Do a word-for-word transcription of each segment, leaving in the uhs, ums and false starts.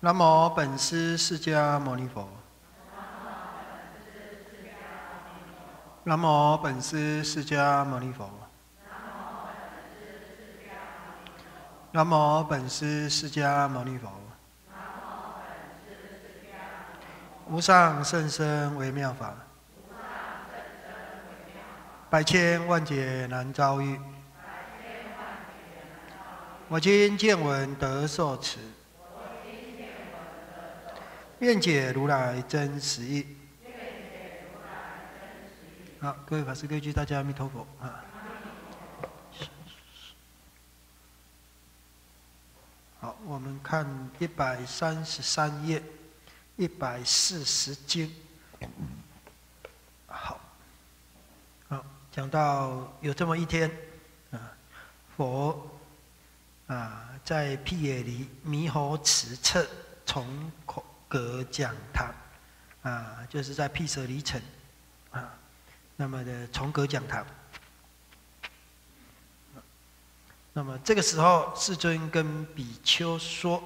南无本师释迦牟尼佛。南无本师释迦牟尼佛。南无本师释迦牟尼佛。无上甚深微妙法，百千万劫难遭遇。我今见闻得受持，愿解如来真实义。好，各位法师各位居，大家阿弥陀佛啊！好，我们看一百三十三页，一百四十经。好，好，讲到有这么一天啊，佛啊在毗耶离猕猴池侧重阁讲堂啊，就是在毗舍离城啊。那么的重阁讲堂，那么这个时候，世尊跟比丘说：“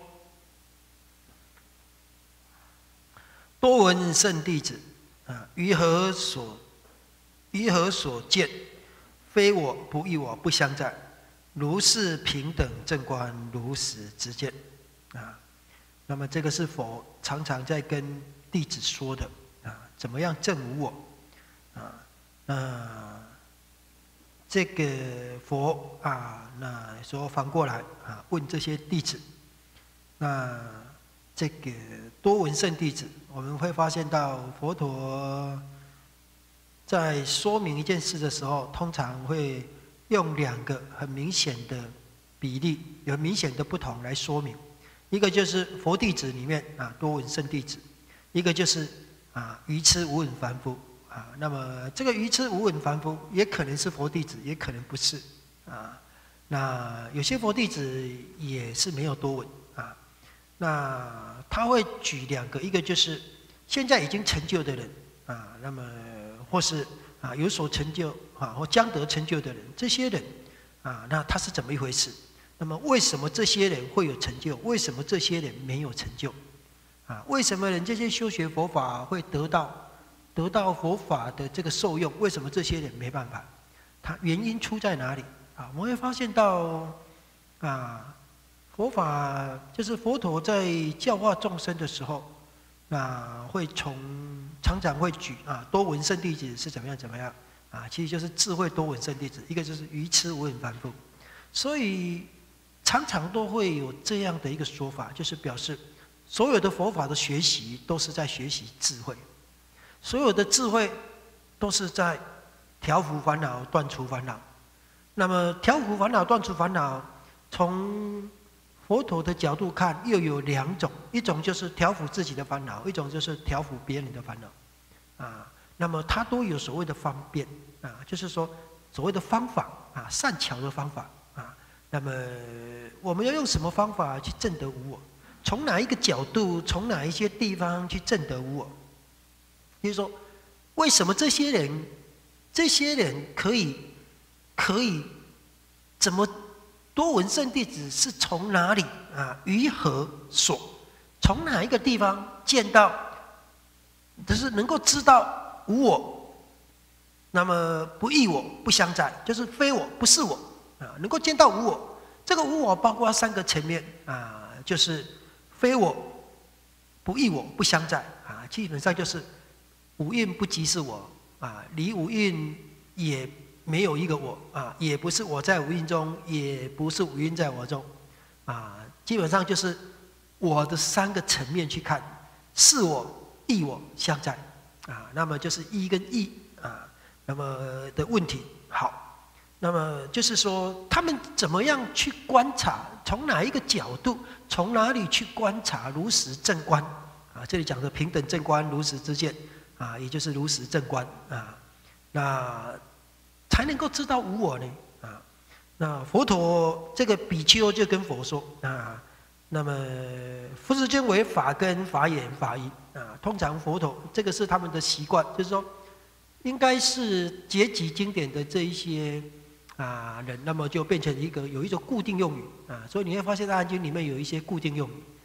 多闻圣弟子啊，于何所于何所见？非我不异我不相在，如是平等正观，如实知见。”啊，那么这个是佛常常在跟弟子说的啊，怎么样证无我啊？那这个佛啊，那说反过来啊，问这些弟子，那这个多闻圣弟子，我们会发现到佛陀在说明一件事的时候，通常会用两个很明显的比例，有明显的不同来说明。一个就是佛弟子里面啊，多闻圣弟子；一个就是啊，愚痴无闻凡夫。啊，那么这个愚痴无闻凡夫也可能是佛弟子，也可能不是啊。那有些佛弟子也是没有多闻啊。那他会举两个，一个就是现在已经成就的人啊，那么或是啊有所成就啊或将得成就的人，这些人啊，那他是怎么一回事？那么为什么这些人会有成就？为什么这些人没有成就？啊，为什么人这些修学佛法会得到？得到佛法的这个受用，为什么这些人没办法？它原因出在哪里啊？我们会发现到啊，佛法就是佛陀在教化众生的时候，啊，会从常常会举啊多闻圣弟子是怎么样怎么样啊，其实就是智慧多闻圣弟子，一个就是愚痴无闻凡夫，所以常常都会有这样的一个说法，就是表示所有的佛法的学习都是在学习智慧。所有的智慧都是在调伏烦恼、断除烦恼。那么调伏烦恼、断除烦恼，从佛陀的角度看，又有两种：一种就是调伏自己的烦恼，一种就是调伏别人的烦恼。啊，那么它都有所谓的方便啊，就是说所谓的方法啊，善巧的方法啊。那么我们要用什么方法去证得无我？从哪一个角度，从哪一些地方去证得无我？就是说，为什么这些人，这些人可以，可以怎么多闻圣弟子是从哪里啊？于何所？从哪一个地方见到？就是能够知道无我，那么不异我，不相在，就是非我，不是我啊，能够见到无我。这个无我包括三个层面啊，就是非我、不异我、不相在啊，基本上就是。五蕴不即是我啊，离五蕴也没有一个我啊，也不是我在五蕴中，也不是五蕴在我中啊，基本上就是我的三个层面去看，是我、异我、相在啊，那么就是一跟异啊，那么的问题。好，那么就是说他们怎么样去观察，从哪一个角度，从哪里去观察如实正观啊？这里讲的平等正观，如实知见。啊，也就是如实正观啊，那才能够知道无我呢啊。那佛陀这个比丘就跟佛说啊，那么佛世间为法根、法眼、法音啊。通常佛陀这个是他们的习惯，就是说，应该是结集经典的这一些啊人，那么就变成一个有一种固定用语啊。所以你会发现《大安经》里面有一些固定用语。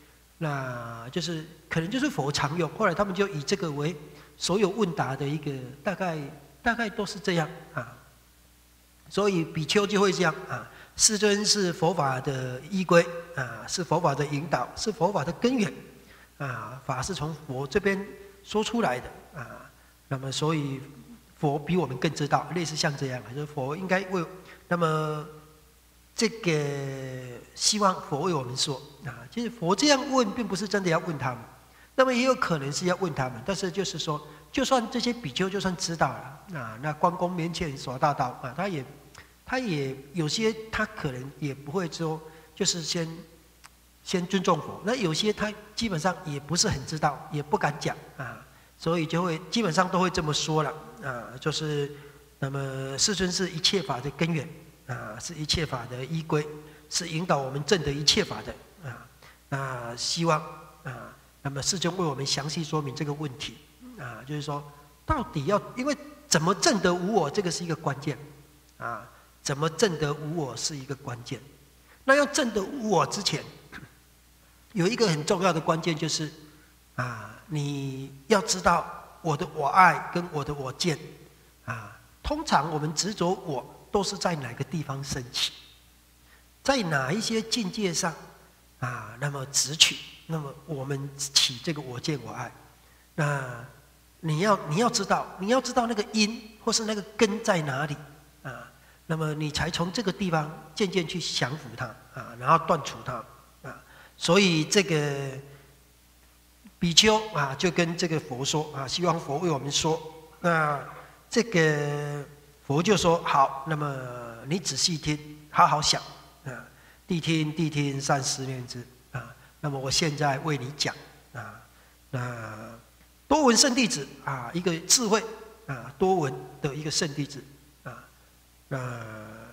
那就是可能就是佛常用，后来他们就以这个为所有问答的一个大概大概都是这样啊。所以比丘就会这样啊，世尊是佛法的依归啊，是佛法的引导，是佛法的根源啊，法是从佛这边说出来的啊。那么所以佛比我们更知道，类似像这样，就是佛应该为那么这个希望佛为我们说啊，其实佛这样问，并不是真的要问他们，那么也有可能是要问他们，但是就是说，就算这些比丘就算知道了啊，那关公面前耍大刀啊，他也。他也有些，他可能也不会说，就是先先尊重佛。那有些他基本上也不是很知道，也不敢讲啊，所以就会基本上都会这么说了啊，就是那么世尊是一切法的根源啊，是一切法的依归，是引导我们证得一切法的啊。那希望啊，那么世尊为我们详细说明这个问题啊，就是说到底要，因为怎么证得无我，这个是一个关键啊。怎么证得无我是一个关键。那要证得无我之前，有一个很重要的关键就是，啊，你要知道我的我爱跟我的我见，啊，通常我们执着我都是在哪个地方升起，在哪一些境界上，啊，那么执取，那么我们起这个我见我爱，那你要你要知道，你要知道那个因或是那个根在哪里，啊。那么你才从这个地方渐渐去降服它啊，然后断除它啊。所以这个比丘啊，就跟这个佛说啊，希望佛为我们说。那这个佛就说好，那么你仔细听，好好想啊，谛听谛听，善思念之啊。那么我现在为你讲啊，那多闻圣弟子啊，一个智慧啊，多闻的一个圣弟子。呃，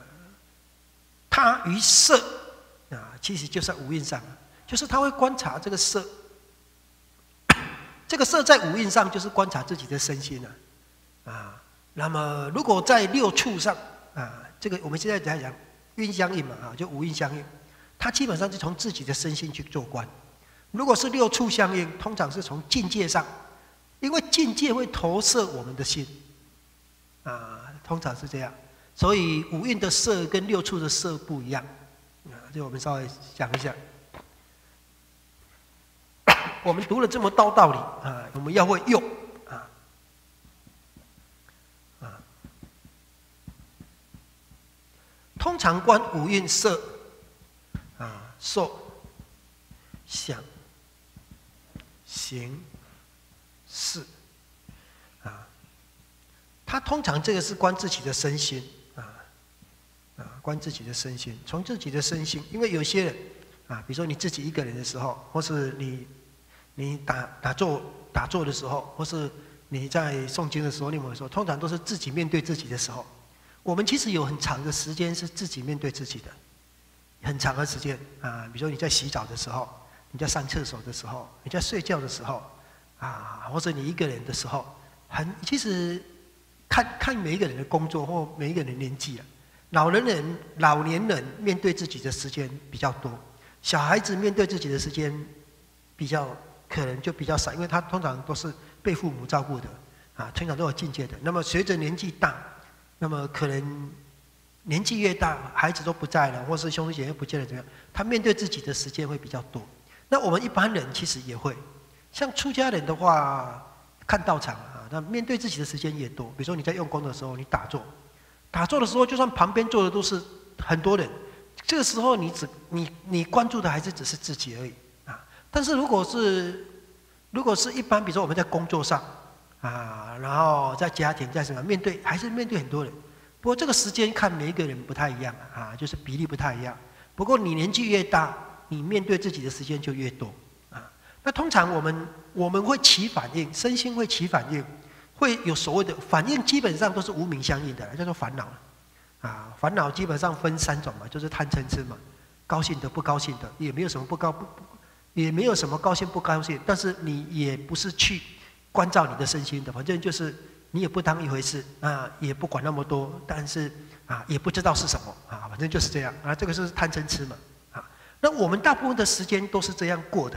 他于色啊，其实就在五蕴上，就是他会观察这个色，这个色在五蕴上就是观察自己的身心啊，啊，那么如果在六处上啊，这个我们现在在讲蕴相应嘛啊，就五蕴相应，他基本上是从自己的身心去做观。如果是六处相应，通常是从境界上，因为境界会投射我们的心啊，通常是这样。所以五蕴的色跟六处的色不一样，啊，这我们稍微讲一下。我们读了这么多道理啊，我们要会用啊啊。通常观五蕴色啊、受、想、行、识啊，它通常这个是观自己的身心。啊，观自己的身心，从自己的身心，因为有些人啊，比如说你自己一个人的时候，或是你你打打坐打坐的时候，或是你在诵经的时候，你有没有说，通常都是自己面对自己的时候。我们其实有很长的时间是自己面对自己的，很长的时间啊，比如说你在洗澡的时候，你在上厕所的时候，你在睡觉的时候啊，或者你一个人的时候，很其实看看每一个人的工作或每一个人的年纪啊。老年人、老年人面对自己的时间比较多，小孩子面对自己的时间比较可能就比较少，因为他通常都是被父母照顾的，啊，通常都有境界的。那么随着年纪大，那么可能年纪越大，孩子都不在了，或是兄弟姐妹不见了，怎么样？他面对自己的时间会比较多。那我们一般人其实也会，像出家人的话，看道场啊，那面对自己的时间也多。比如说你在用功的时候，你打坐。打坐的时候，就算旁边坐的都是很多人，这个时候你只你你关注的还是只是自己而已啊。但是如果是如果是一般，比如说我们在工作上啊，然后在家庭在什么面对还是面对很多人。不过这个时间看每一个人不太一样啊，就是比例不太一样。不过你年纪越大，你面对自己的时间就越多啊。那通常我们我们会起反应，身心会起反应。会有所谓的反应，基本上都是无明相应的，叫做烦恼啊。烦恼基本上分三种嘛，就是贪嗔痴嘛，高兴的、不高兴的，也没有什么不高不，也没有什么高兴不高兴，但是你也不是去关照你的身心的，反正就是你也不当一回事啊，也不管那么多，但是啊，也不知道是什么啊，反正就是这样啊。这个是贪嗔痴嘛啊。那我们大部分的时间都是这样过的，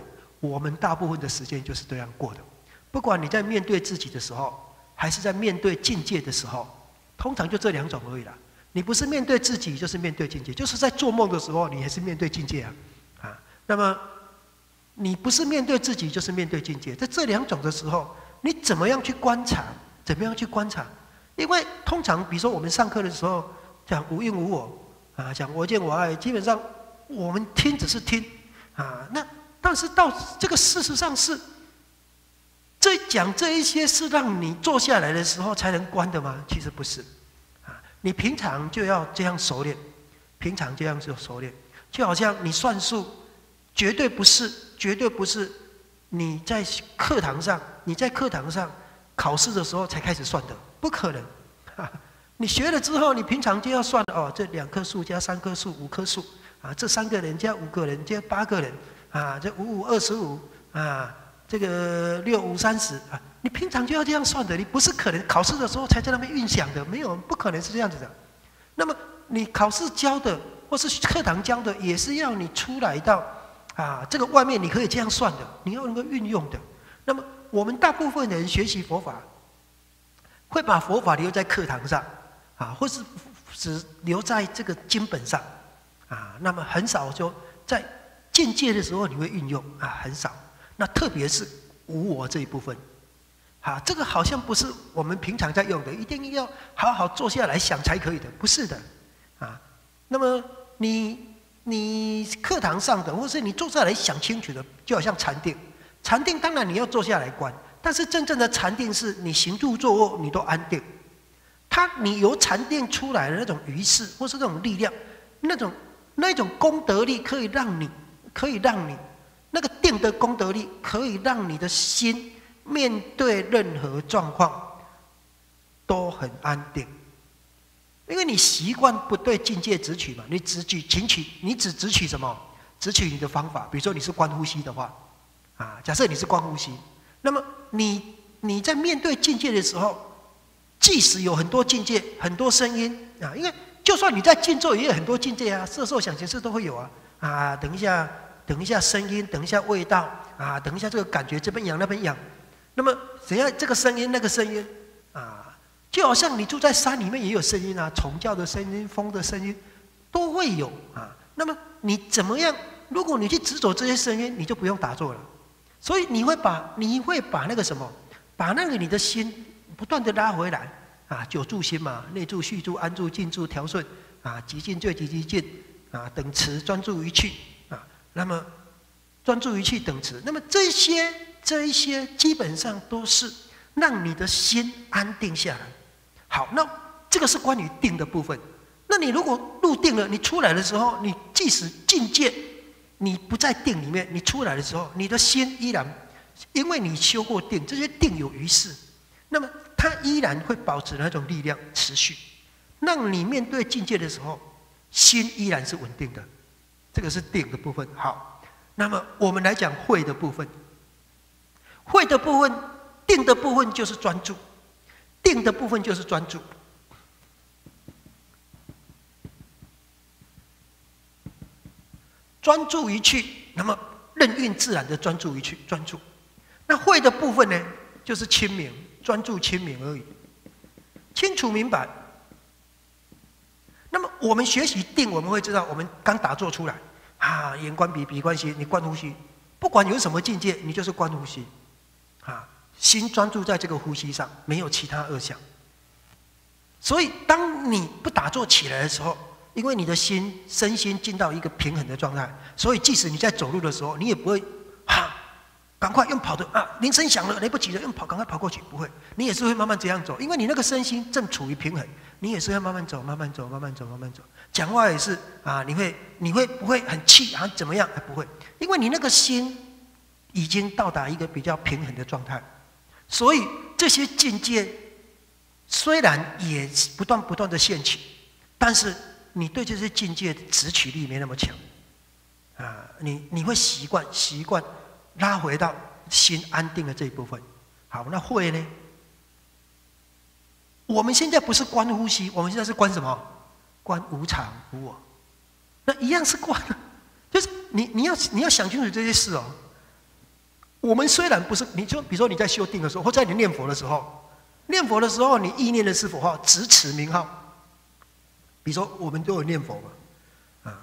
我们大部分的时间就是这样过的。不管你在面对自己的时候，还是在面对境界的时候，通常就这两种而已啦。你不是面对自己，就是面对境界，就是在做梦的时候，你还是面对境界啊。啊，那么你不是面对自己，就是面对境界，在这两种的时候，你怎么样去观察？怎么样去观察？因为通常，比如说我们上课的时候讲无因无我啊，讲我见我爱，基本上我们听只是听啊，那但是到这个事实上是，这讲这一些是让你坐下来的时候才能观的吗？其实不是啊，你平常就要这样熟练，平常这样就熟练，就好像你算术，绝对不是，绝对不是你在课堂上，你在课堂上考试的时候才开始算的，不可能啊！你学了之后，你平常就要算哦，这两棵树加三棵树，五棵树啊，这三个人加五个人加八个人啊，这五五二十五啊，这个六五三十啊，你平常就要这样算的，你不是可能考试的时候才在那边运想的，没有，不可能是这样子的。那么你考试教的或是课堂教的，也是要你出来到啊，这个外面你可以这样算的，你要能够运用的。那么我们大部分人学习佛法，会把佛法留在课堂上啊，或是只留在这个经本上啊，那么很少就在境界的时候你会运用啊，很少。那特别是无我这一部分，啊，这个好像不是我们平常在用的，一定要好好坐下来想才可以的，不是的啊。那么你你课堂上的，或是你坐下来想清楚的，就好像禅定。禅定当然你要坐下来观，但是真正的禅定是你行住坐卧你都安定。它你由禅定出来的那种仪式，或是那种力量，那种那种功德力，可以让你可以让你那个定的功德力，可以让你的心面对任何状况都很安定。因为你习惯不对境界直取嘛，你只举请取，你只直取什么？直取你的方法。比如说你是观呼吸的话。啊，假设你是观呼吸，那么你你在面对境界的时候，即使有很多境界、很多声音啊，因为就算你在静坐，也有很多境界啊，色受想行识都会有啊啊，等一下，等一下声音，等一下味道啊，等一下这个感觉，这边痒那边痒，那么怎样这个声音那个声音啊，就好像你住在山里面也有声音啊，虫叫的声音、风的声音都会有啊。那么你怎么样？如果你去执着这些声音，你就不用打坐了。所以你会把你会把那个什么，把那个你的心不断的拉回来啊，九住心嘛，内住、续住、安住、静住、调顺啊，极静、最极极静啊，等持、专注于去啊，那么专注于去等持，那么这些这一些基本上都是让你的心安定下来。好，那这个是关于定的部分。那你如果入定了，你出来的时候，你即使境界。你不在定里面，你出来的时候，你的心依然，因为你修过定，这些定有余势，那么它依然会保持那种力量持续，让你面对境界的时候，心依然是稳定的。这个是定的部分。好，那么我们来讲慧的部分。慧的部分，定的部分就是专注，定的部分就是专注。专注于去，那么任运自然的专注于去，专注。那慧的部分呢，就是清明，专注清明而已，清楚明白。那么我们学习定，我们会知道，我们刚打坐出来啊，眼观鼻，鼻观心，你观呼吸，不管有什么境界，你就是观呼吸啊，心专注在这个呼吸上，没有其他恶想。所以，当你不打坐起来的时候，因为你的心身心进到一个平衡的状态，所以即使你在走路的时候，你也不会哈，赶快用跑的啊，铃声响了来不及了，用跑赶快跑过去，不会，你也是会慢慢这样走，因为你那个身心正处于平衡，你也是要慢慢走，慢慢走，慢慢走，慢慢走。讲话也是啊，你会你会不会很气啊？怎么样？不会，因为你那个心已经到达一个比较平衡的状态，所以这些境界虽然也不断不断的现起，但是你对这些境界的执取力没那么强，啊，你你会习惯习惯拉回到心安定的这一部分。好，那慧呢？我们现在不是观呼吸，我们现在是观什么？观无常无我。那一样是观，就是你你要你要想清楚这些事哦。 我们虽然不是，你就比如说你在修定的时候，或在你念佛的时候，念佛的时候，你意念的是佛号，直持名号。比如说我们都有念佛嘛，啊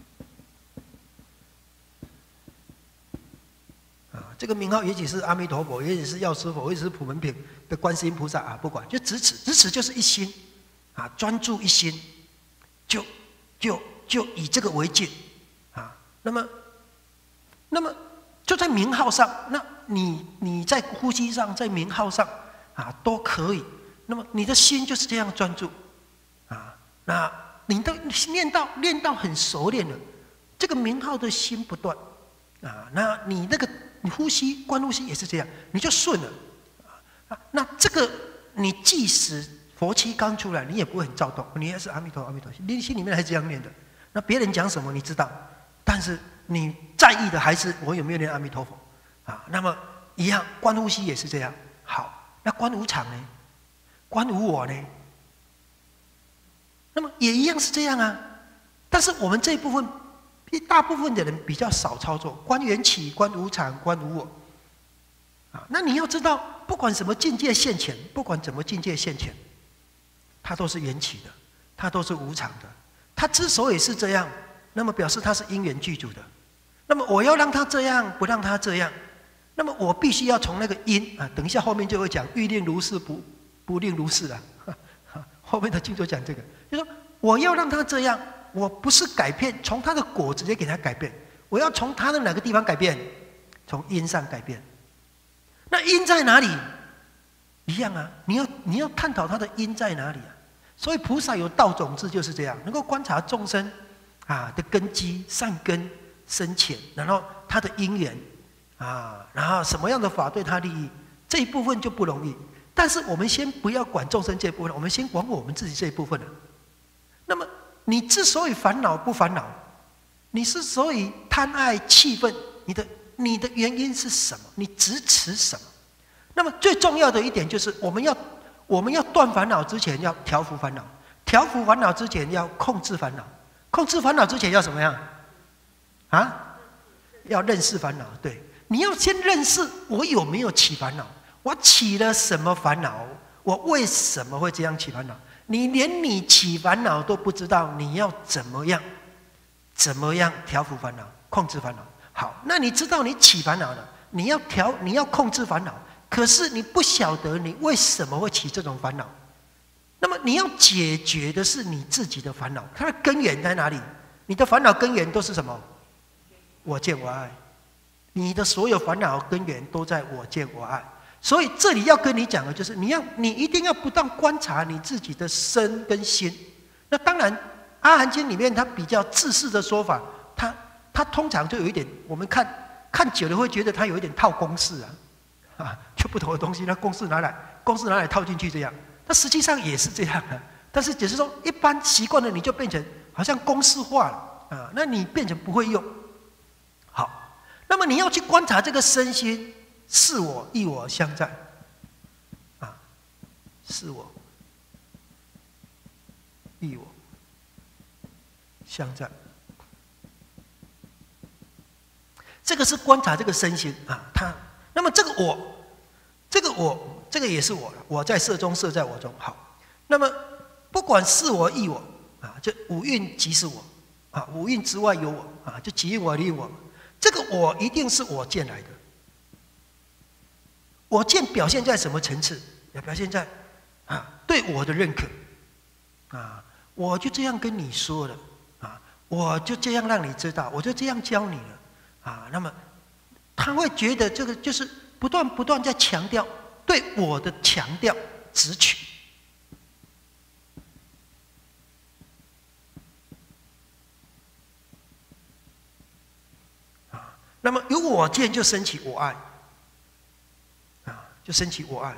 啊，这个名号也许是阿弥陀佛，也许是药师佛，也许是普门品的观世音菩萨啊，不管，就直持，直持就是一心，啊，专注一心，就就就以这个为戒，啊，那么那么。就在名号上，那你你在呼吸上，在名号上啊都可以。那么你的心就是这样专注啊，那你都念到念到很熟练了，这个名号的心不断啊，那你那个你呼吸观呼吸也是这样，你就顺了啊。那这个你即使佛七刚出来，你也不会很躁动，你也是阿弥陀阿弥陀，你心里面还是这样念的。那别人讲什么你知道，但是你在意的还是我有没有念阿弥陀佛啊？那么一样，观呼吸也是这样。好，那观无常呢？观无我呢？那么也一样是这样啊。但是我们这一部分，一大部分的人比较少操作，观缘起，观无常，观无我。啊，那你要知道，不管什么境界现前，不管怎么境界现前，它都是缘起的，它都是无常的。它之所以是这样，那么表示它是因缘具足的。那么我要让它这样，不让它这样，那么我必须要从那个因啊，等一下后面就会讲，欲令如是，不不令如是啊。后面的经就讲这个，就说我要让它这样，我不是改变，从它的果直接给它改变，我要从它的哪个地方改变？从因上改变。那因在哪里？一样啊，你要你要探讨它的因在哪里啊。所以菩萨有道种智就是这样，能够观察众生啊的根基、善根。深浅，然后他的因缘啊，然后什么样的法对他利益，这一部分就不容易。但是我们先不要管众生这一部分，我们先管我们自己这一部分了。那么你之所以烦恼不烦恼，你之所以贪爱气愤，你的你的原因是什么？你执持什么？那么最重要的一点就是，我们要我们要断烦恼之前要调伏烦恼，调伏烦恼之前要控制烦恼，控制烦恼之前要怎么样？啊，要认识烦恼。对，你要先认识我有没有起烦恼，我起了什么烦恼，我为什么会这样起烦恼？你连你起烦恼都不知道，你要怎么样？怎么样调伏烦恼、控制烦恼？好，那你知道你起烦恼了，你要调，你要控制烦恼，可是你不晓得你为什么会起这种烦恼。那么你要解决的是你自己的烦恼，它的根源在哪里？你的烦恼根源都是什么？我见我爱，你的所有烦恼根源都在我见我爱。所以这里要跟你讲的就是，你要你一定要不断观察你自己的身跟心。那当然，《阿含经》里面它比较自私的说法，它它通常就有一点，我们看看久了会觉得它有一点套公式啊，啊，就不同的东西，那公式拿来公式拿来套进去这样，它实际上也是这样的，但是只是说一般习惯了，你就变成好像公式化了啊，那你变成不会用。好，那么你要去观察这个身心，是我亦我相在，啊，是我亦我相在，这个是观察这个身心啊，它。那么这个我，这个我，这个也是我了，我在色中，色在我中。好，那么不管是我亦我啊，就五蕴即是我啊，五蕴之外有我啊，就即我离我。这个我一定是我见来的。我见表现在什么层次？也表现在啊，对我的认可啊，我就这样跟你说了啊，我就这样让你知道，我就这样教你了啊。那么他会觉得这个就是不断不断在强调对我的强调直取。那么有我见就升起我爱，啊，就升起我爱。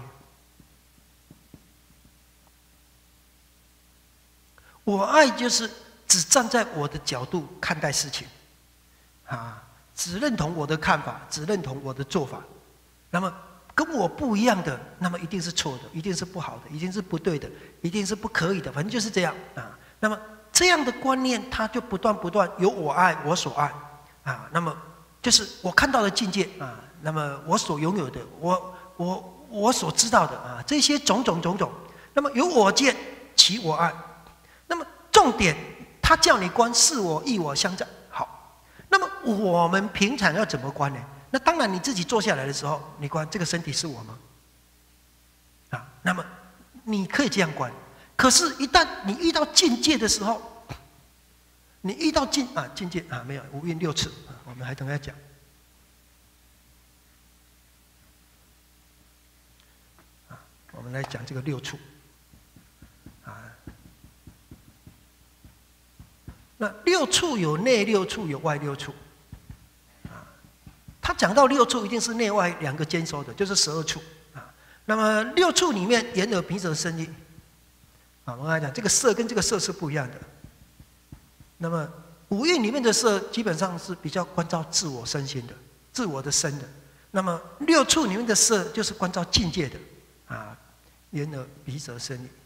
我爱就是只站在我的角度看待事情，啊，只认同我的看法，只认同我的做法。那么跟我不一样的，那么一定是错的，一定是不好的，一定是不对的，一定是不可以的，反正就是这样啊。那么这样的观念，它就不断不断有我爱，我所爱啊。那么就是我看到的境界啊，那么我所拥有的，我我我所知道的啊，这些种种种种，那么有我见起我爱，那么重点，他叫你观是我亦我相在。好，那么我们平常要怎么观呢？那当然你自己坐下来的时候，你观这个身体是我吗？啊，那么你可以这样观。可是，一旦你遇到境界的时候，你遇到境啊境界啊没有五蕴六处啊，我们还等下讲。啊，我们来讲这个六处。啊，那六处有内六处，有外六处。啊，他讲到六处，一定是内外两个兼收的，就是十二处。啊，那么六处里面，眼耳鼻舌身意。啊，我刚才讲这个色跟这个色是不一样的。那么五蕴里面的色基本上是比较关照自我身心的，自我的身的。那么六处里面的色就是关照境界的，啊，眼耳鼻舌身意。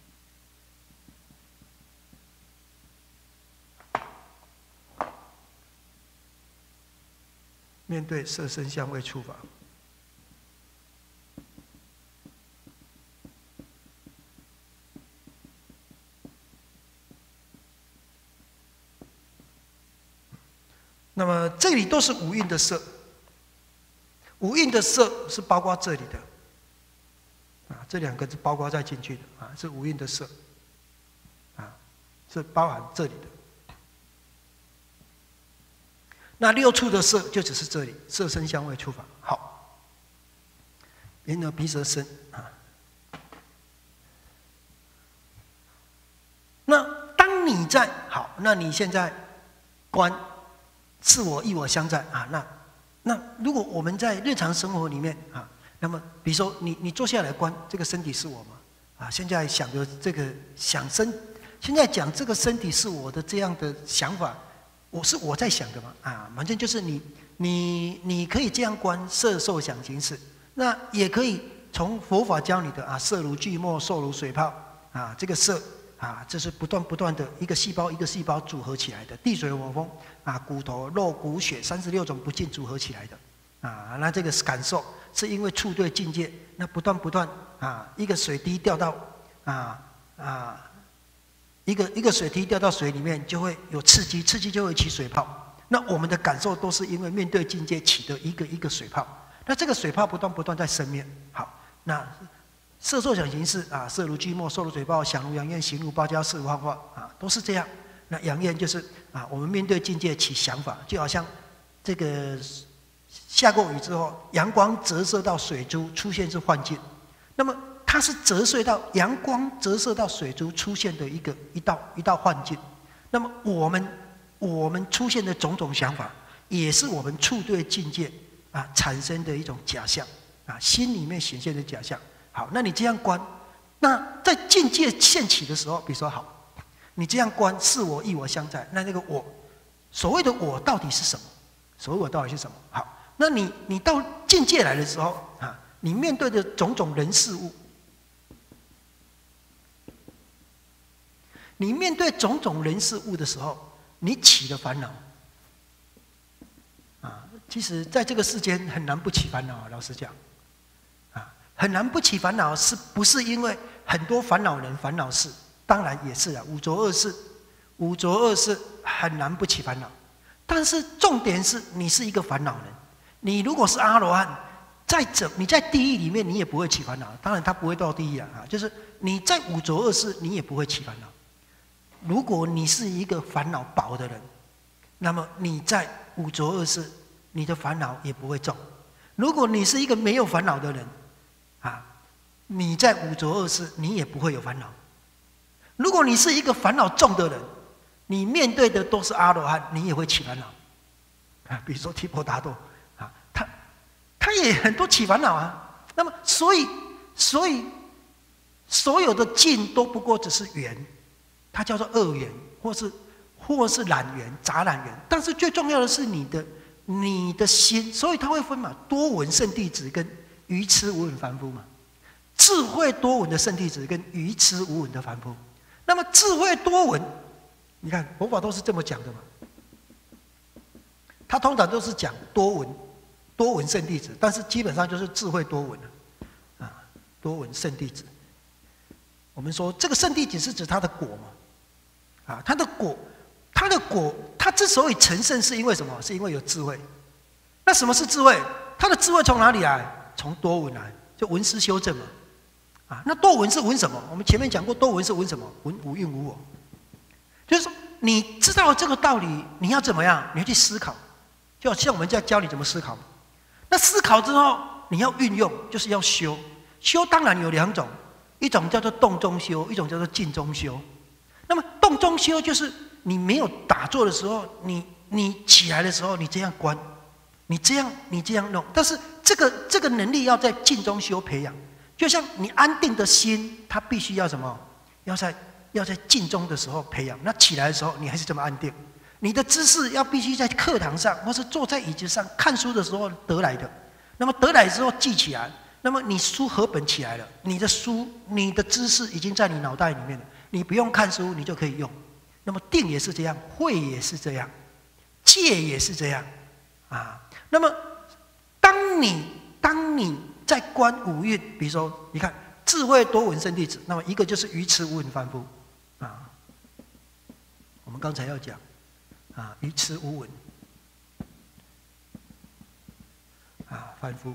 面对色声香味触法。那么这里都是五蕴的色，五蕴的色是包括这里的，啊，这两个是包括在进去的啊，是五蕴的色，啊，是包含这里的。那六处的色就只是这里，色声香味触法。好，眼耳鼻舌身啊。那当你在好，那你现在观。是我亦我相在啊，那那如果我们在日常生活里面啊，那么比如说你你坐下来观这个身体是我吗？啊，现在想的这个想身，现在讲这个身体是我的这样的想法，我是我在想的嘛啊，反正就是你你你可以这样观色受想行识，那也可以从佛法教你的啊，色如聚沫，受如水泡啊，这个色。啊，这是不断不断的一个细胞一个细胞组合起来的，地水火风啊，骨头肉骨血三十六种不净组合起来的啊。那这个感受是因为触对境界，那不断不断啊，一个水滴掉到啊啊，一个一个水滴掉到水里面就会有刺激，刺激就会起水泡。那我们的感受都是因为面对境界起的一个一个水泡，那这个水泡不断不断在生灭。好，那。色受想行识啊，色如聚沫，受如水泡，想如阳焰，行如芭蕉，识如幻化啊，都是这样。那阳焰就是啊，我们面对境界起想法，就好像这个下过雨之后，阳光折射到水珠，出现是幻境。那么它是折射到阳光折射到水珠出现的一个一道一道幻境。那么我们我们出现的种种想法，也是我们触对境界啊产生的一种假象啊，心里面显现的假象。好，那你这样观，那在境界现起的时候，比如说好，你这样观是我亦我相在，那那个我，所谓的我到底是什么？所谓我到底是什么？好，那你你到境界来的时候啊，你面对的种种人事物，你面对种种人事物的时候，你起的烦恼啊，其实在这个世间很难不起烦恼，老实讲。很难不起烦恼，是不是因为很多烦恼人、烦恼事？当然也是啊，五浊恶世，五浊恶世很难不起烦恼。但是重点是你是一个烦恼人，你如果是阿罗汉，再怎你在地狱里面，你也不会起烦恼。当然他不会到地狱啊，就是你在五浊恶世，你也不会起烦恼。如果你是一个烦恼薄的人，那么你在五浊恶世，你的烦恼也不会重。如果你是一个没有烦恼的人，啊，你在五浊恶世，你也不会有烦恼。如果你是一个烦恼重的人，你面对的都是阿罗汉，你也会起烦恼。啊，比如说提婆达多，啊，他他也很多起烦恼啊。那么，所以所以所有的境都不过只是缘，它叫做恶缘，或是或是染缘、杂染缘。但是最重要的是你的你的心，所以他会分嘛，多闻圣弟子跟愚痴无闻凡夫嘛，智慧多闻的圣弟子跟愚痴无闻的凡夫。那么智慧多闻，你看佛法都是这么讲的嘛。 他通常都是讲多闻，多闻圣弟子，但是基本上就是智慧多闻啊，多闻圣弟子。我们说这个圣弟子是指他的果嘛，啊，他的果，他的果，他之所以成圣是因为什么？是因为有智慧。那什么是智慧？他的智慧从哪里来？从多闻来，就闻思修正嘛。啊，那多闻是闻什么？我们前面讲过，多闻是闻什么？闻无蕴无我。就是说，你知道这个道理，你要怎么样？你要去思考，就好像我们在教你怎么思考。那思考之后，你要运用，就是要修。修当然有两种，一种叫做动中修，一种叫做静中修。那么动中修就是你没有打坐的时候，你你起来的时候，你这样观，你这样你这样弄。但是这个这个能力要在静中修培养。就像你安定的心，它必须要什么？要在要在静中的时候培养。那起来的时候，你还是这么安定。你的知识要必须在课堂上，或是坐在椅子上看书的时候得来的。那么得来之后记起来，那么你书合本起来了，你的书、你的知识已经在你脑袋里面了，你不用看书，你就可以用。那么定也是这样，慧也是这样，戒也是这样啊。那么当你当你在观五蕴，比如说，你看智慧多闻圣弟子，那么一个就是愚痴无闻凡夫，啊，我们刚才要讲，啊，愚痴无闻，啊，凡夫，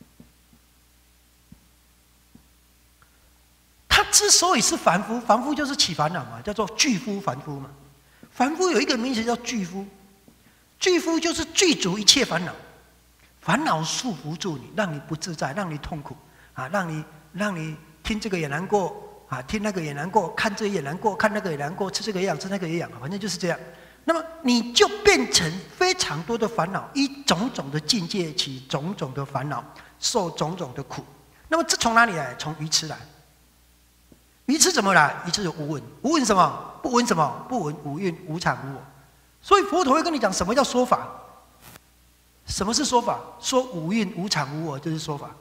他之所以是凡夫，凡夫就是起烦恼嘛，叫做具夫凡夫嘛。凡夫有一个名词叫具夫，具夫就是具足一切烦恼。烦恼束缚住你，让你不自在，让你痛苦啊，让你让你听这个也难过啊，听那个也难过，看这个也难过，看那个也难过，吃这个也痒，吃那个也痒，反正就是这样。那么你就变成非常多的烦恼，以种种的境界起种种的烦恼，受种种的苦。那么这从哪里来？从愚痴来。愚痴怎么来？愚痴有无闻，无闻什么？不闻什么？不闻无蕴、无常、无我。所以佛陀会跟你讲什么叫说法。什么是说法？说无蕴、无常、无我，就是说法。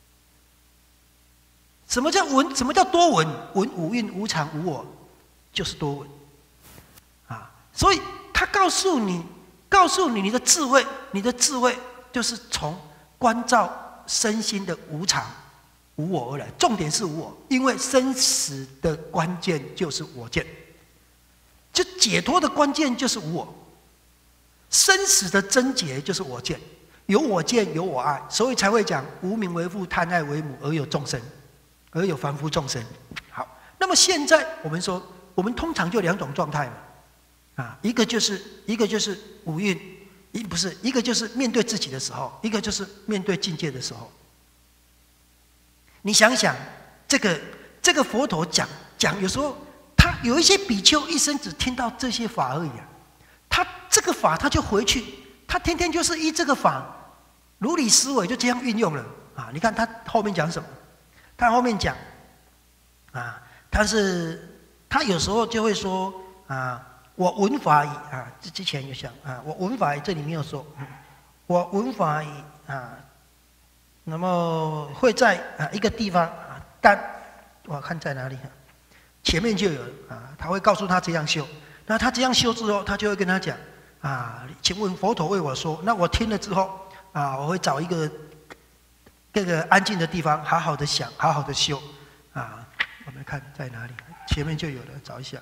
什么叫闻？什么叫多闻？闻无蕴、无常、无我，就是多闻。啊，所以他告诉你，告诉你你的智慧，你的智慧就是从关照身心的无常、无我而来。重点是无我，因为生死的关键就是我见，就解脱的关键就是无我。生死的症结就是我见，有我见，有我爱，所以才会讲无明为父，贪爱为母，而有众生，而有凡夫众生。好，那么现在我们说，我们通常就两种状态嘛，啊，一个就是一个就是五蕴，一不是一个就是面对自己的时候，一个就是面对境界的时候。你想想，这个这个佛陀讲讲，有时候他有一些比丘一生只听到这些法而已啊。他这个法，他就回去，他天天就是依这个法，如理思维，就这样运用了啊！你看他后面讲什么？他后面讲啊，他是他有时候就会说啊，我闻法已啊，之之前有讲啊，我闻法已，这里没有说，嗯、我闻法已啊，那么会在啊一个地方啊，但我看在哪里啊？前面就有啊，他会告诉他这样修。那他这样修之后，他就会跟他讲啊，请问佛陀为我说，那我听了之后啊，我会找一个这个安静的地方，好好的想，好好的修啊。我们看在哪里？前面就有了，找一下。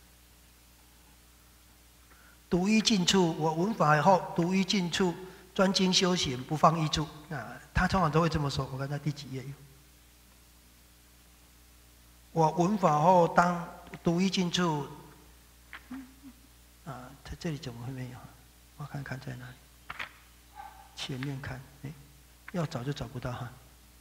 独一静处，我闻法以后，独一静处，专精修行，不放逸住啊。他通常都会这么说。我看在第几页？我闻法后，当独一静处。啊，在这里怎么会没有？我看看在哪里。前面看，哎，要找就找不到哈。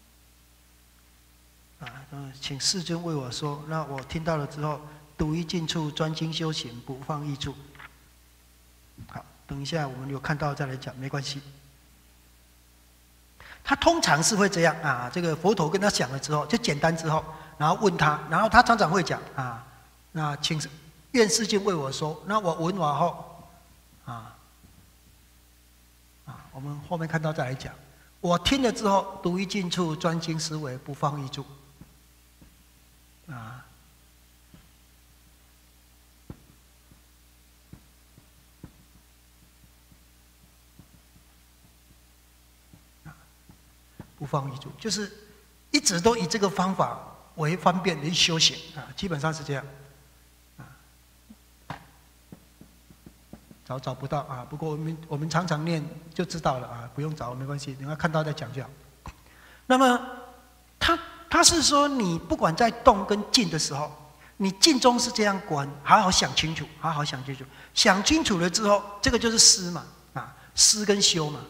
啊，请世尊为我说，那我听到了之后，独一静处，专精修行，不放逸住。好，等一下我们有看到再来讲，没关系。他通常是会这样啊，这个佛陀跟他讲了之后，就简单之后，然后问他，然后他常常会讲啊，那请。愿世尊为我说，那我闻完后，啊啊，我们后面看到再来讲。我听了之后，独一静处，专精思维，不放逸住。啊， 不放逸住，就是一直都以这个方法为方便的修行啊，基本上是这样。啊，找找不到啊，不过我们我们常常念就知道了啊，不用找没关系，你要看到再讲就好。那么他他是说，你不管在动跟静的时候，你静中是这样观，好好想清楚，好好想清楚，想清楚了之后，这个就是思嘛，啊，思跟修嘛，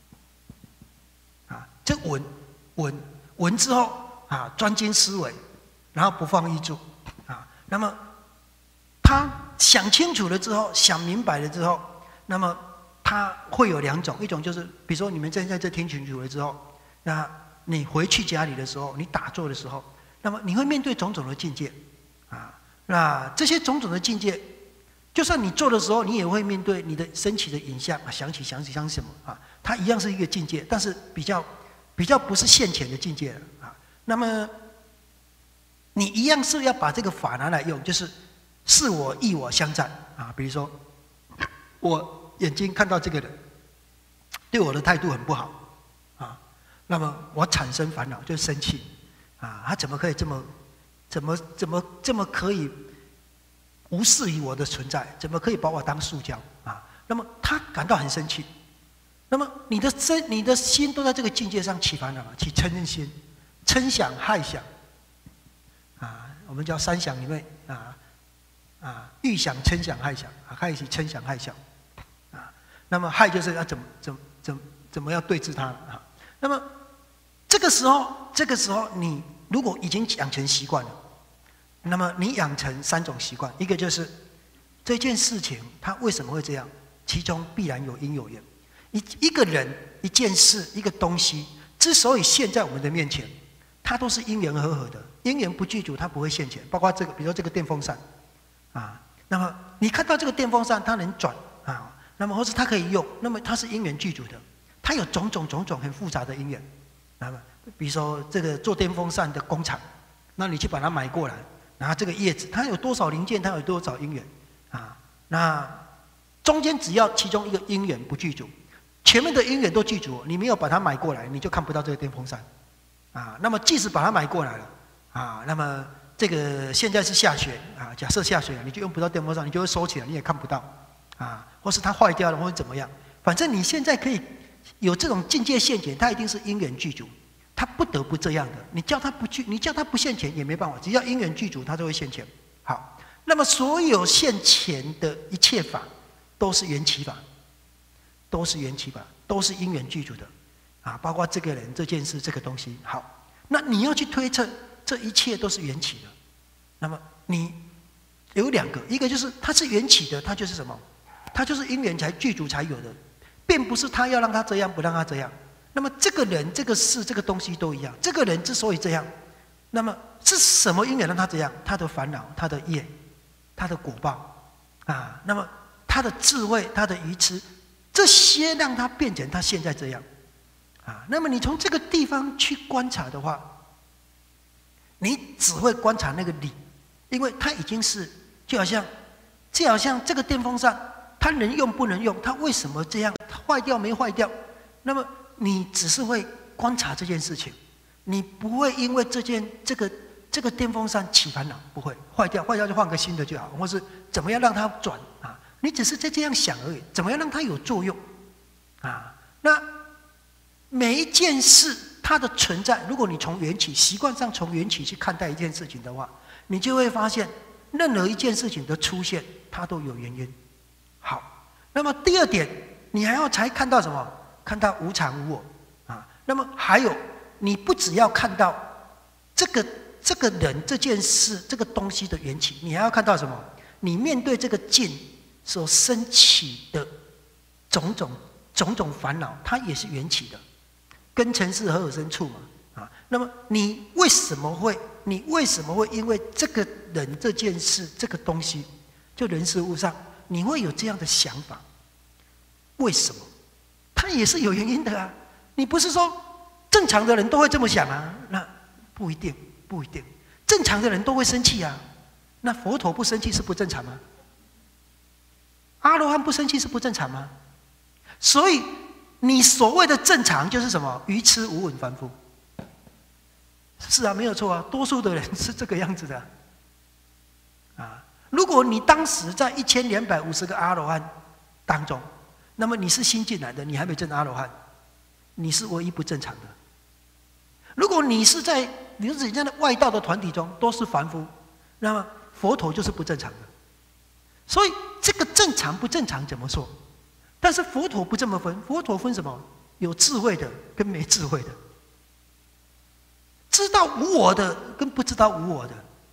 啊，这闻闻闻之后啊，专精思维，然后不放逸住，啊，那么他想清楚了之后，想明白了之后，那么他会有两种，一种就是比如说你们现在这听清楚了之后，那你回去家里的时候，你打坐的时候，那么你会面对种种的境界，啊，那这些种种的境界，就算你做的时候，你也会面对你的升起的影像啊，想起想起想起什么啊，它一样是一个境界，但是比较比较不是现前的境界了啊。那么你一样是要把这个法拿来用，就是是我异我相战啊。比如说，我眼睛看到这个人对我的态度很不好。那么我产生烦恼，就生气，啊，他怎么可以这么，怎么怎么这么可以无视于我的存在？怎么可以把我当塑胶啊？那么他感到很生气。那么你的身、你的心都在这个境界上起烦恼，起嗔心、嗔想、害想，啊，我们叫三想里面啊啊，欲想、嗔想、害想啊，开始嗔想、害想，啊，那么害就是要怎么怎么怎么怎么样对治它啊？那么这个时候，这个时候你如果已经养成习惯了，那么你养成三种习惯，一个就是这件事情它为什么会这样，其中必然有因有缘。一一个人、一件事、一个东西，之所以现在我们的面前，它都是因缘和合的。因缘不具足，它不会现前。包括这个，比如说这个电风扇，啊，那么你看到这个电风扇它能转啊，那么或是它可以用，那么它是因缘具足的。它有种种种种很复杂的因缘，那么比如说这个做电风扇的工厂，那你去把它买过来，然后这个叶子它有多少零件，它有多少因缘啊？那中间只要其中一个因缘不具足，前面的因缘都具足，你没有把它买过来，你就看不到这个电风扇啊。那么即使把它买过来了啊，那么这个现在是下雪啊，假设下雪了，你就用不到电风扇，你就会收起来，你也看不到啊，或是它坏掉了或者怎么样，反正你现在可以。有这种境界现前，它一定是因缘具足，它不得不这样的。你叫它不具，你叫它不现前也没办法，只要因缘具足，它就会现前。好，那么所有现前的一切法，都是缘起法，都是缘起法，都是因缘具足的啊，包括这个人、这件事、这个东西。好，那你要去推测，这一切都是缘起的。那么你有两个，一个就是它是缘起的，它就是什么？它就是因缘才具足才有的。并不是他要让他这样，不让他这样。那么这个人、这个事、这个东西都一样。这个人之所以这样，那么是什么因缘让他这样？他的烦恼、他的业、他的果报啊。那么他的智慧、他的愚痴，这些让他变成他现在这样啊。那么你从这个地方去观察的话，你只会观察那个理，因为它已经是就好像就好像这个电风扇。它能用不能用？它为什么这样？坏掉没坏掉？那么你只是会观察这件事情，你不会因为这件这个这个电风扇起烦恼，不会坏掉，坏掉就换个新的就好，或是怎么样让它转啊？你只是在这样想而已，怎么样让它有作用啊？那每一件事它的存在，如果你从缘起习惯上从缘起去看待一件事情的话，你就会发现，任何一件事情的出现，它都有原因。好，那么第二点，你还要才看到什么？看到无常无我啊。那么还有，你不只要看到这个这个人、这件事、这个东西的缘起，你还要看到什么？你面对这个境所升起的种种种种烦恼，它也是缘起的。根尘世何有生处嘛？啊，那么你为什么会？你为什么会因为这个人、这件事、这个东西，就人事物上？你会有这样的想法，为什么？它也是有原因的啊！你不是说正常的人都会这么想啊？那不一定，不一定。正常的人都会生气啊，那佛陀不生气是不正常吗？阿罗汉不生气是不正常吗？所以你所谓的正常就是什么？愚痴无闻凡夫。 是啊，没有错啊，多数的人是这个样子的啊。如果你当时在一千两百五十个阿罗汉当中，那么你是新进来的，你还没证阿罗汉，你是唯一不正常的。如果你是在你是这样的外道的团体中都是凡夫，那么佛陀就是不正常的。所以这个正常不正常怎么说？但是佛陀不这么分，佛陀分什么？有智慧的跟没智慧的，知道无我的跟不知道无我的，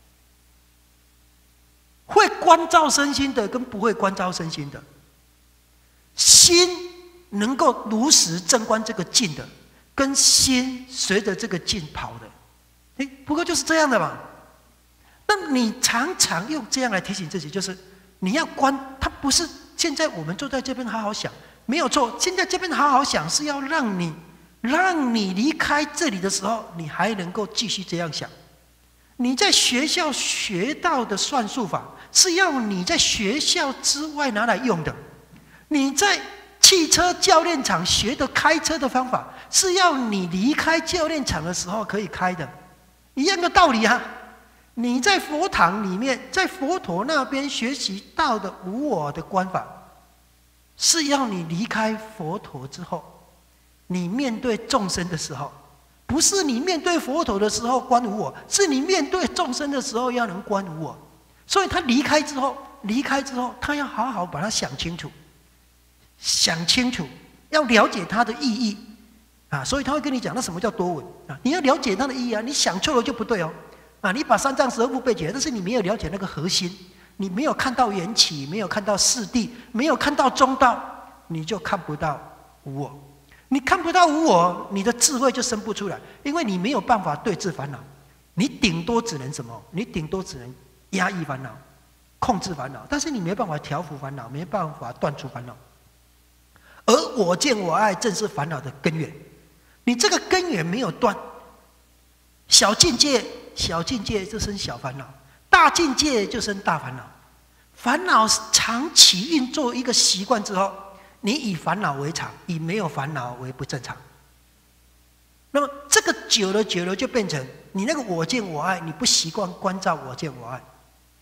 会观照身心的跟不会观照身心的，心能够如实正观这个境的，跟心随着这个境跑的，哎，不过就是这样的嘛。那你常常用这样来提醒自己，就是你要观，它不是现在我们坐在这边好好想，没有错。现在这边好好想，是要让你，让你离开这里的时候，你还能够继续这样想。你在学校学到的算术法，是要你在学校之外拿来用的。你在汽车教练场学的开车的方法，是要你离开教练场的时候可以开的，一样的道理啊。你在佛堂里面，在佛陀那边学习到的无我的观法，是要你离开佛陀之后，你面对众生的时候，不是你面对佛陀的时候观无我，是你面对众生的时候要能观无我。所以他离开之后，离开之后，他要好好把它想清楚，想清楚，要了解它的意义啊。所以他会跟你讲，那什么叫多闻啊？你要了解它的意义啊，你想错了就不对哦。啊，你把三藏十二部背起来，但是你没有了解那个核心，你没有看到缘起，没有看到四谛，没有看到中道，你就看不到无我。你看不到无我，你的智慧就生不出来，因为你没有办法对治烦恼，你顶多只能什么？你顶多只能压抑烦恼，控制烦恼，但是你没办法调伏烦恼，没办法断除烦恼。而我见我爱正是烦恼的根源，你这个根源没有断，小境界。小境界就生小烦恼，大境界就生大烦恼。烦恼长期运作一个习惯之后，你以烦恼为常，以没有烦恼为不正常。那么这个久了久了就变成你那个我见我爱，你不习惯关照我见我爱。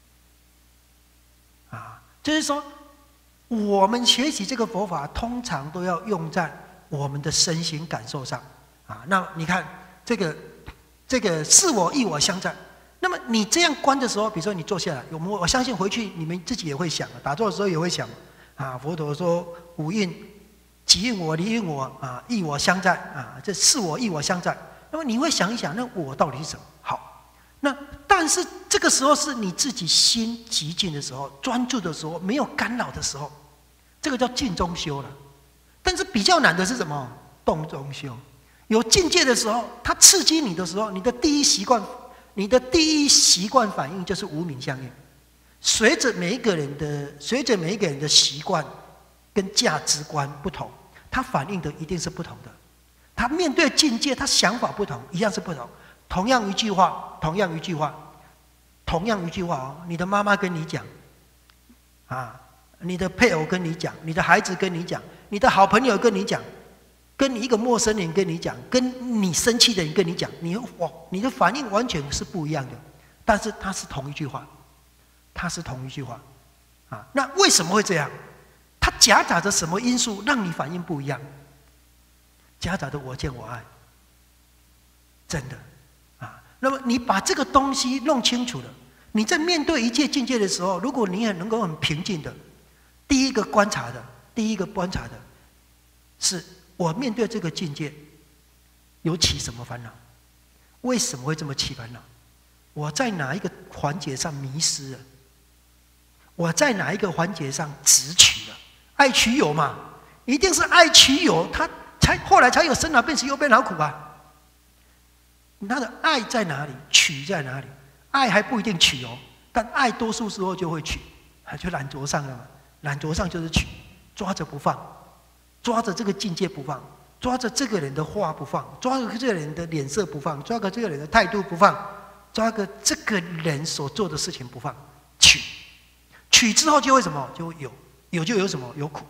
啊，就是说，我们学习这个佛法，通常都要用在我们的身心感受上。啊，那你看这个。这个是我亦我相在。那么你这样观的时候，比如说你坐下来，我们我相信回去你们自己也会想，打坐的时候也会想啊。佛陀说五蕴，即蕴我，离蕴我啊，亦我相在啊，这是我亦我相在。那么你会想一想，那我到底是什么？好，那但是这个时候是你自己心极静的时候，专注的时候，没有干扰的时候，这个叫静中修了。但是比较难的是什么？动中修。有境界的时候，它刺激你的时候，你的第一习惯，你的第一习惯反应就是无明相应。随着每一个人的，随着每一个人的习惯跟价值观不同，他反应的一定是不同的。他面对境界，他想法不同，一样是不同。同样一句话，同样一句话，同样一句话哦，你的妈妈跟你讲，啊，你的配偶跟你讲，你的孩子跟你讲，你的好朋友跟你讲。跟你一个陌生人跟你讲，跟你生气的人跟你讲，你哇，你的反应完全是不一样的，但是它是同一句话，它是同一句话，啊，那为什么会这样？它夹杂着什么因素让你反应不一样？夹杂着我见我爱，真的，啊，那么你把这个东西弄清楚了，你在面对一切境界的时候，如果你也能够很平静的，第一个观察的，第一个观察的是。我面对这个境界，有起什么烦恼？为什么会这么起烦恼？我在哪一个环节上迷失了？我在哪一个环节上执取了？爱取有嘛？一定是爱取有，他才后来才有生老病死忧悲劳苦啊。他的爱在哪里？取在哪里？爱还不一定取哦，但爱多数时候就会取，就懒着上了嘛。懒着上就是取，抓着不放。抓着这个境界不放，抓着这个人的话不放，抓着这个人的脸色不放，抓着这个人的态度不放，抓着这个人所做的事情不放，取，取之后就会什么？就会有，有就有什么？有苦。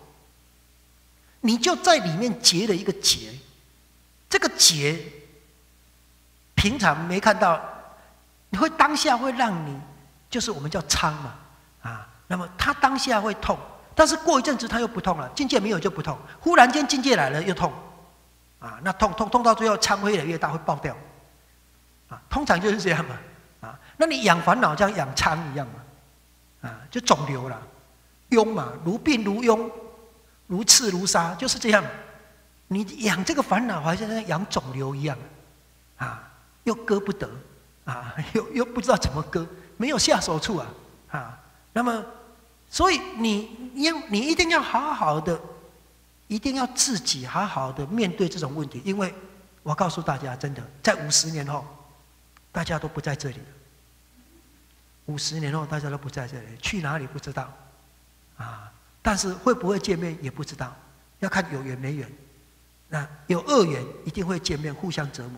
你就在里面结了一个结，这个结平常没看到，你会当下会让你，就是我们叫疮嘛，啊，那么它当下会痛，但是过一阵子它又不痛了，境界没有就不痛，忽然间境界来了又痛，啊，那痛痛痛到最后疮会越来越大，会爆掉，啊，通常就是这样嘛，啊，那你养烦恼像养疮一样嘛，啊，就肿瘤了，痈嘛，如病如痈，如刺如沙，就是这样。你养这个烦恼，好像在养肿瘤一样，啊，又割不得，啊，又又不知道怎么割，没有下手处啊，啊，那么，所以你要你一定要好好的，一定要自己好好的面对这种问题，因为我告诉大家，真的，在五十年后，大家都不在这里了。五十年后，大家都不在这里，去哪里不知道，啊，但是会不会见面也不知道，要看有缘没缘。那有恶缘一定会见面，互相折磨；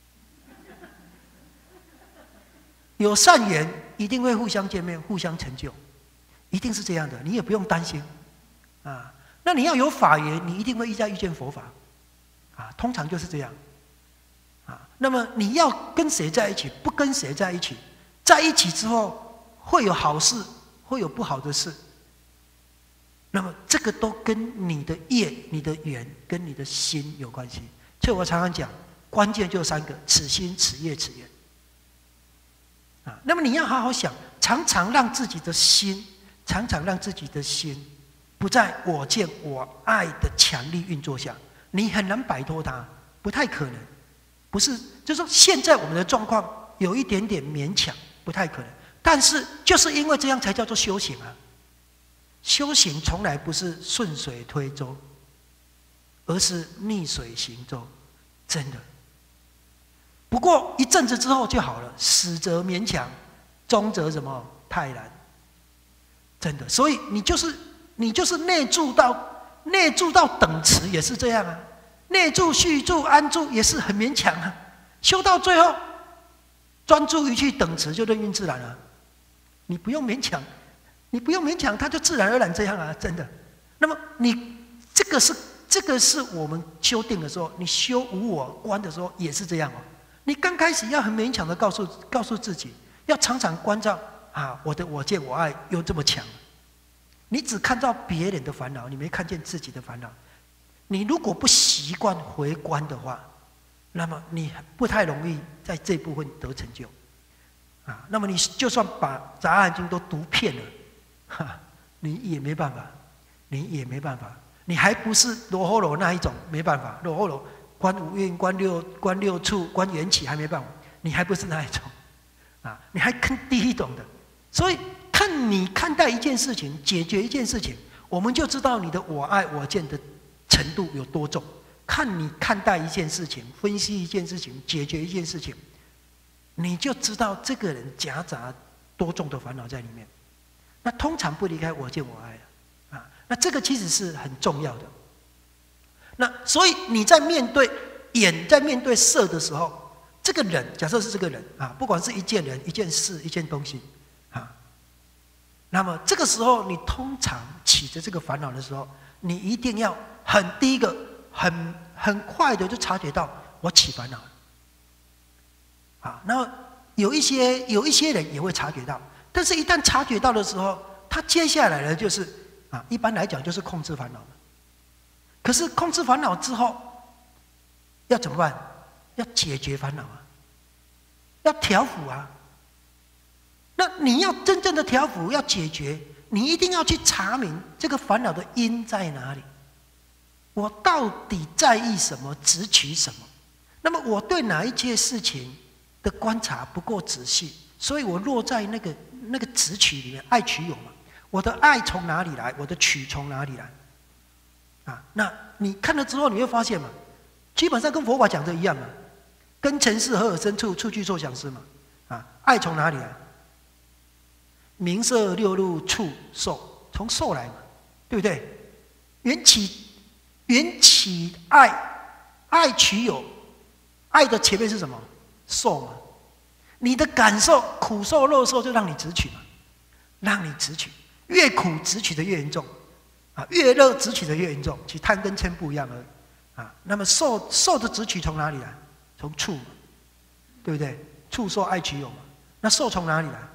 有善缘一定会互相见面，互相成就，一定是这样的。你也不用担心啊。那你要有法缘，你一定会再遇见佛法啊。通常就是这样啊。那么你要跟谁在一起，不跟谁在一起，在一起之后会有好事，会有不好的事。那么这个都跟你的业、你的缘跟你的心有关系。所以我常常讲，关键就三个：此心、此业、此缘。啊，那么你要好好想，常常让自己的心，常常让自己的心，不在我见我爱的强力运作下，你很难摆脱它，不太可能。不是，就是说现在我们的状况有一点点勉强，不太可能。但是就是因为这样，才叫做修行啊。修行从来不是顺水推舟，而是逆水行舟，真的。不过一阵子之后就好了，始则勉强，终则什么泰然，真的。所以你就是你就是内住到内住到等持也是这样啊，内住续住安住也是很勉强啊。修到最后，专注于去等持就任运自然了，你不用勉强。你不用勉强，它就自然而然这样啊，真的。那么你这个是这个是我们修定的时候，你修无我观的时候也是这样哦。你刚开始要很勉强的告诉告诉自己，要常常关照啊，我的我见我爱又这么强。你只看到别人的烦恼，你没看见自己的烦恼。你如果不习惯回观的话，那么你不太容易在这部分得成就啊。那么你就算把《杂阿含经》都读遍了。哈，你也没办法，你也没办法，你还不是罗睺罗那一种，没办法。罗睺罗观五蕴、观六、观六处、观缘起，还没办法，你还不是那一种，啊，你还更低一种的。所以看你看待一件事情，解决一件事情，我们就知道你的我爱我见的程度有多重。看你看待一件事情，分析一件事情，解决一件事情，你就知道这个人夹杂多重的烦恼在里面。那通常不离开我见我爱了，啊，那这个其实是很重要的。那所以你在面对眼，在面对色的时候，这个人假设是这个人啊，不管是一件人、一件事、一件东西，啊，那么这个时候你通常起着这个烦恼的时候，你一定要很第一个很很快的就察觉到我起烦恼了，啊，然后有一些有一些人也会察觉到。但是，一旦察觉到的时候，他接下来的就是啊，一般来讲就是控制烦恼。可是控制烦恼之后，要怎么办？要解决烦恼啊，要调伏啊。那你要真正的调伏，要解决，你一定要去查明这个烦恼的因在哪里。我到底在意什么，执取什么？那么我对哪一件事情的观察不够仔细，所以我落在那个。那个执取里面，爱取有嘛？我的爱从哪里来？我的取从哪里来？啊，那你看了之后，你会发现嘛，基本上跟佛法讲的一样嘛，根尘世何而生处，处具受想思嘛。啊，爱从哪里来？名色六入触受，从受来嘛，对不对？缘起，缘起爱，爱取有，爱的前面是什么？受嘛。你的感受苦受乐受就让你执取嘛，让你执取，越苦执取的越严重，啊，越乐执取的越严重。其实贪跟嗔不一样而已，啊，那么受受的执取从哪里来？从触嘛， 对不对？触受爱取有嘛。那受从哪里来？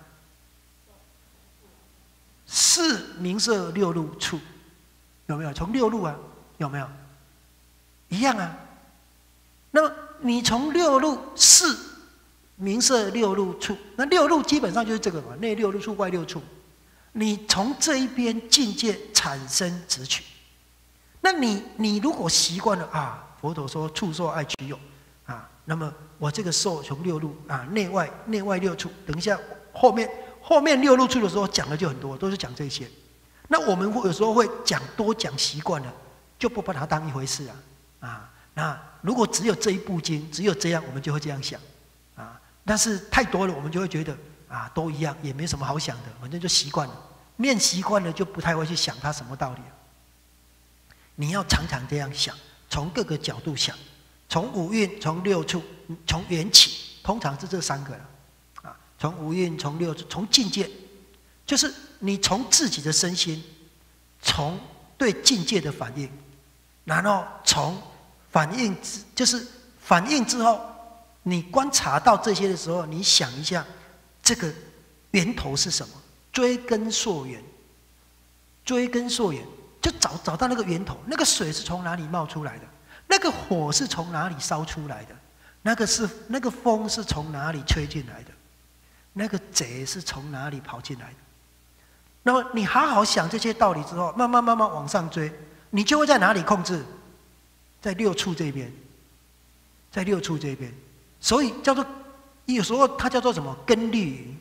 是名色六入触，有没有？从六入啊，有没有？一样啊。那么你从六入是名色六入触，那六入基本上就是这个嘛，内六入处，外六处。你从这一边境界产生执取，那你你如果习惯了啊，佛陀说触受爱取有啊，那么我这个受从六入啊，内外内外六处，等一下后面后面六入处的时候讲的就很多，都是讲这些。那我们会有时候会讲多讲习惯了，就不把它当一回事啊啊。那如果只有这一部经，只有这样，我们就会这样想啊。但是太多了，我们就会觉得啊，都一样，也没什么好想的，反正就习惯了。念习惯了，就不太会去想它什么道理。你要常常这样想，从各个角度想，从五蕴，从六处，从缘起，通常是这三个了啊。从五蕴，从六处，从境界，就是你从自己的身心，从对境界的反应，然后从反应之，就是反应之后，你观察到这些的时候，你想一下，这个源头是什么？追根溯源，追根溯源，就找找到那个源头。那个水是从哪里冒出来的？那个火是从哪里烧出来的？那个是那个风是从哪里吹进来的？那个贼是从哪里跑进来的？那么你好好想这些道理之后，慢慢慢慢往上追，你就会在哪里控制？在六处这边，在六处这边，所以叫做有时候它叫做什么根律云，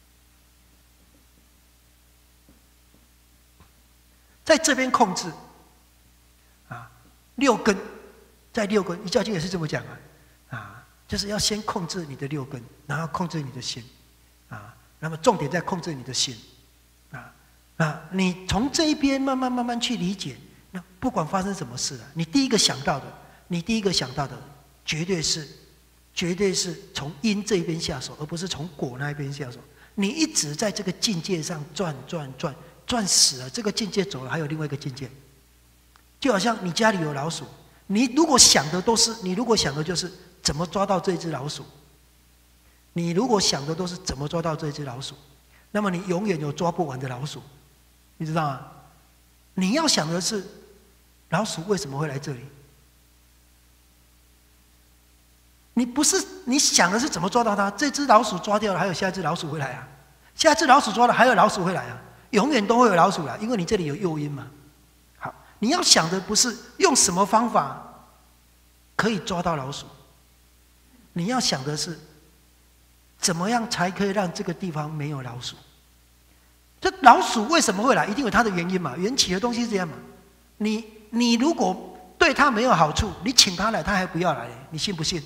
在这边控制啊，六根，在六根，《一教经》也是这么讲啊，啊，就是要先控制你的六根，然后控制你的心啊，那么重点在控制你的心啊啊，你从这一边慢慢慢慢去理解。那不管发生什么事了，你第一个想到的，你第一个想到的，绝对是，绝对是从因这一边下手，而不是从果那一边下手。你一直在这个境界上转转转，转死了，这个境界走了，还有另外一个境界。就好像你家里有老鼠，你如果想的都是，你如果想的就是怎么抓到这只老鼠，你如果想的都是怎么抓到这只老鼠，那么你永远有抓不完的老鼠，你知道吗？你要想的是。老鼠为什么会来这里？你不是你想的是怎么抓到它？这只老鼠抓掉了，还有下一只老鼠会来啊！下一只老鼠抓了，还有老鼠会来啊！永远都会有老鼠来，因为你这里有诱因嘛。好，你要想的不是用什么方法可以抓到老鼠，你要想的是怎么样才可以让这个地方没有老鼠。这老鼠为什么会来？一定有它的原因嘛，缘起的东西是这样嘛。你你如果对它没有好处，你请它来，它还不要来，你信不信？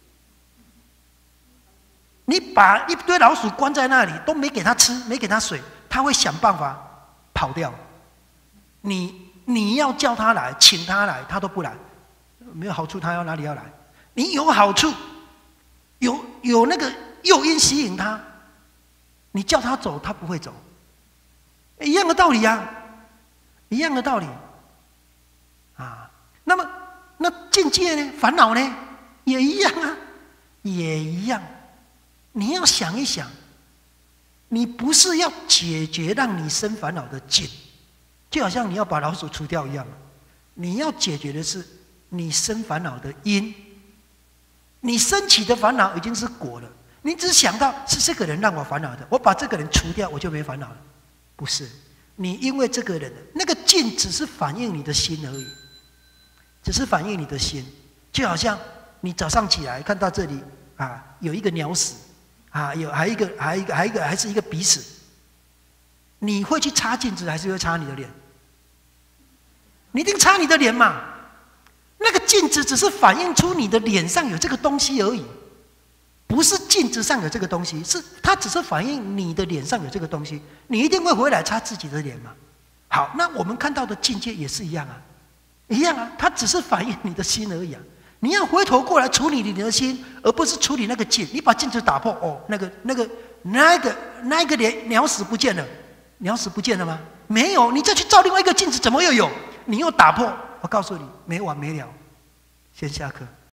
你把一堆老鼠关在那里，都没给它吃，没给它水，它会想办法跑掉。你你要叫它来，请它来，它都不来，没有好处，它要哪里要来？你有好处，有有那个诱因吸引它，你叫它走，它不会走，一样的道理啊，一样的道理。啊，那么那境界呢？烦恼呢？也一样啊，也一样。你要想一想，你不是要解决让你生烦恼的境，就好像你要把老鼠除掉一样。你要解决的是你生烦恼的因。你升起的烦恼已经是果了，你只想到是这个人让我烦恼的，我把这个人除掉，我就没烦恼了。不是，你因为这个人那个境只是反映你的心而已。只是反映你的心，就好像你早上起来看到这里啊，有一个鸟屎啊，有还一个还一个还一个还是一个鼻屎，你会去擦镜子还是会擦你的脸？你一定擦你的脸嘛。那个镜子只是反映出你的脸上有这个东西而已，不是镜子上有这个东西，是它只是反映你的脸上有这个东西，你一定会回来擦自己的脸嘛。好，那我们看到的境界也是一样啊。一样啊，它只是反映你的心而已啊！你要回头过来处理你的心，而不是处理那个镜。你把镜子打破，哦，那个、那个、那个、那个鸟鸟屎不见了，鸟屎不见了吗？没有，你再去照另外一个镜子，怎么又有？你又打破，我告诉你，没完没了。先下课。